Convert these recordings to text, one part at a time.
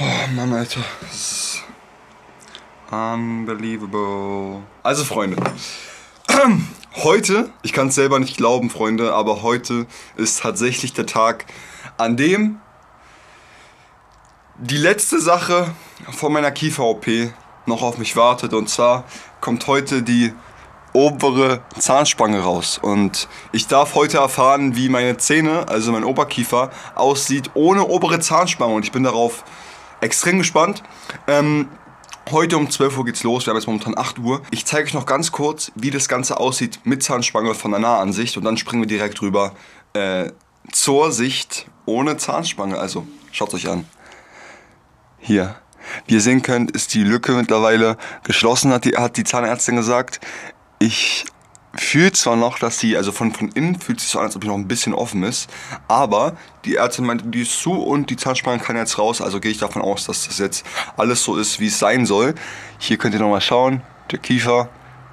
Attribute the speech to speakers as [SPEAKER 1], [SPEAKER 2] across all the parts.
[SPEAKER 1] Oh Mann, Alter. Das ist unbelievable. Also, Freunde. Heute, ich kann es selber nicht glauben, Freunde, aber heute ist tatsächlich der Tag, an dem die letzte Sache von meiner Kiefer-OP noch auf mich wartet. Und zwar kommt heute die obere Zahnspange raus. Und ich darf heute erfahren, wie meine Zähne, also mein Oberkiefer, aussieht ohne obere Zahnspange. Und ich bin darauf extrem gespannt. Heute um 12 Uhr geht's los, wir haben jetzt momentan 8 Uhr. Ich zeige euch noch ganz kurz, wie das Ganze aussieht mit Zahnspange von der Nahansicht. Und dann springen wir direkt rüber zur Sicht ohne Zahnspange. Also, schaut euch an. Hier. Wie ihr sehen könnt, ist die Lücke mittlerweile geschlossen, hat die Zahnärztin gesagt. Ich fühle zwar noch, dass sie, also von innen fühlt sich so an, als ob die noch ein bisschen offen ist, aber die Ärztin meinte, die ist zu und die Zahnspange kann jetzt raus, also gehe ich davon aus, dass das jetzt alles so ist, wie es sein soll. Hier könnt ihr nochmal schauen, der Kiefer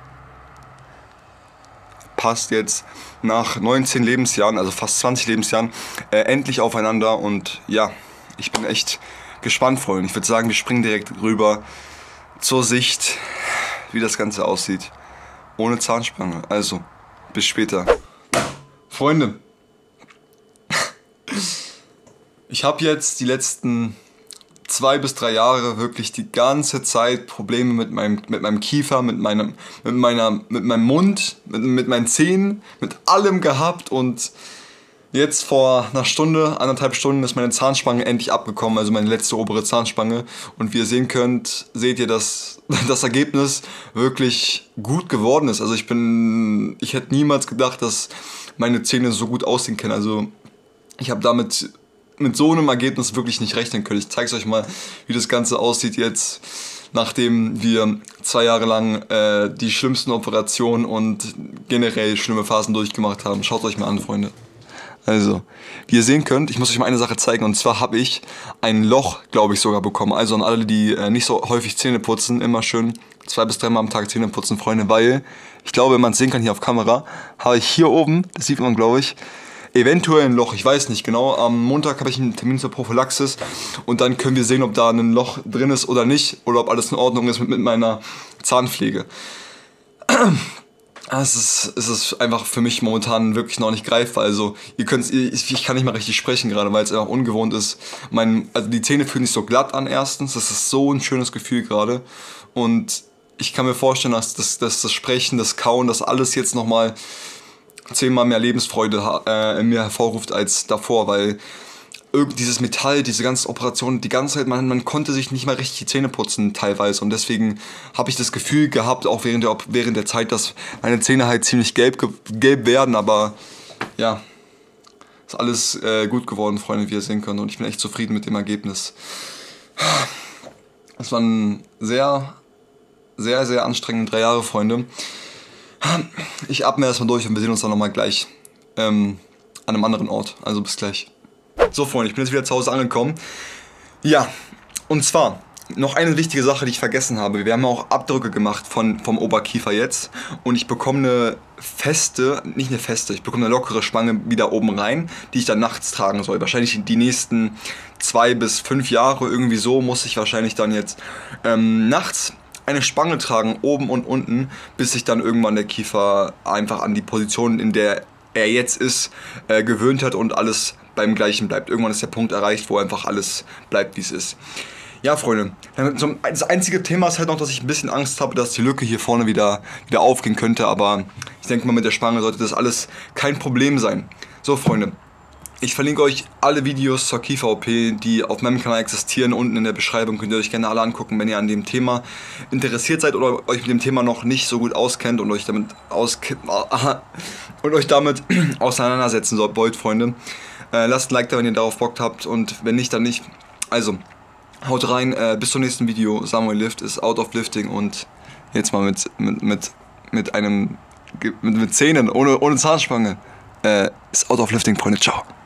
[SPEAKER 1] passt jetzt nach 19 Lebensjahren, also fast 20 Lebensjahren, endlich aufeinander und ja, ich bin echt gespannt, Freunde. Ich würde sagen, wir springen direkt rüber zur Sicht, wie das Ganze aussieht. Ohne Zahnspange. Also, bis später. Freunde, ich habe jetzt die letzten 2 bis 3 Jahre wirklich die ganze Zeit Probleme mit meinem Kiefer, mit meinem Mund, mit meinen Zähnen, mit allem gehabt und jetzt vor einer Stunde, 1,5 Stunden ist meine Zahnspange endlich abgekommen, also meine letzte obere Zahnspange. Und wie ihr sehen könnt, seht ihr, dass das Ergebnis wirklich gut geworden ist. Also ich hätte niemals gedacht, dass meine Zähne so gut aussehen können. Also ich habe damit mit so einem Ergebnis wirklich nicht rechnen können. Ich zeige es euch mal, wie das Ganze aussieht jetzt, nachdem wir 2 Jahre lang die schlimmsten Operationen und generell schlimme Phasen durchgemacht haben. Schaut euch mal an, Freunde. Also, wie ihr sehen könnt, ich muss euch mal eine Sache zeigen, und zwar habe ich ein Loch, glaube ich, sogar bekommen. Also an alle, die nicht so häufig Zähne putzen, immer schön 2 bis 3 Mal am Tag Zähne putzen, Freunde, weil ich glaube, wenn man es sehen kann hier auf Kamera, habe ich hier oben, das sieht man, glaube ich, eventuell ein Loch, ich weiß nicht genau. Am Montag habe ich einen Termin zur Prophylaxis und dann können wir sehen, ob da ein Loch drin ist oder nicht, oder ob alles in Ordnung ist mit meiner Zahnpflege. Es ist einfach für mich momentan wirklich noch nicht greifbar. Also ich kann nicht mal richtig sprechen gerade, weil es einfach ungewohnt ist. Also die Zähne fühlen sich so glatt an erstens. Das ist so ein schönes Gefühl gerade. Und ich kann mir vorstellen, dass das Sprechen, das Kauen, das alles jetzt nochmal 10-mal mehr Lebensfreude in mir hervorruft als davor, weil dieses Metall, diese ganzen Operationen, die ganze Zeit, man konnte sich nicht mal richtig die Zähne putzen teilweise und deswegen habe ich das Gefühl gehabt, auch während der Zeit, dass meine Zähne halt ziemlich gelb werden, aber ja, ist alles gut geworden, Freunde, wie ihr sehen könnt, und ich bin echt zufrieden mit dem Ergebnis. Es waren sehr, sehr, sehr anstrengende 3 Jahre, Freunde. Ich atme erstmal durch und wir sehen uns dann nochmal gleich an einem anderen Ort, also bis gleich. So, Freunde, ich bin jetzt wieder zu Hause angekommen. Ja, und zwar noch eine wichtige Sache, die ich vergessen habe. Wir haben auch Abdrücke gemacht vom Oberkiefer jetzt. Und ich bekomme ich bekomme eine lockere Spange wieder oben rein, die ich dann nachts tragen soll. Wahrscheinlich die nächsten 2 bis 5 Jahre, irgendwie so, muss ich wahrscheinlich dann jetzt nachts eine Spange tragen, oben und unten, bis sich dann irgendwann der Kiefer einfach an die Position, in der er jetzt ist, gewöhnt hat und alles beim Gleichen bleibt. Irgendwann ist der Punkt erreicht, wo einfach alles bleibt, wie es ist. Ja, Freunde, das einzige Thema ist halt noch, dass ich ein bisschen Angst habe, dass die Lücke hier vorne wieder aufgehen könnte, aber ich denke mal, mit der Spange sollte das alles kein Problem sein. So, Freunde, ich verlinke euch alle Videos zur Kiefer-OP, die auf meinem Kanal existieren. Unten in der Beschreibung könnt ihr euch gerne alle angucken, wenn ihr an dem Thema interessiert seid oder euch mit dem Thema noch nicht so gut auskennt und euch damit auseinandersetzen wollt, Freunde. Lasst ein Like da, wenn ihr darauf Bock habt, und wenn nicht, dann nicht. Also, haut rein, bis zum nächsten Video. Samuel Lift ist out of lifting und jetzt mal mit Zähnen, ohne Zahnspange. Ist out of lifting, Freunde. Ciao.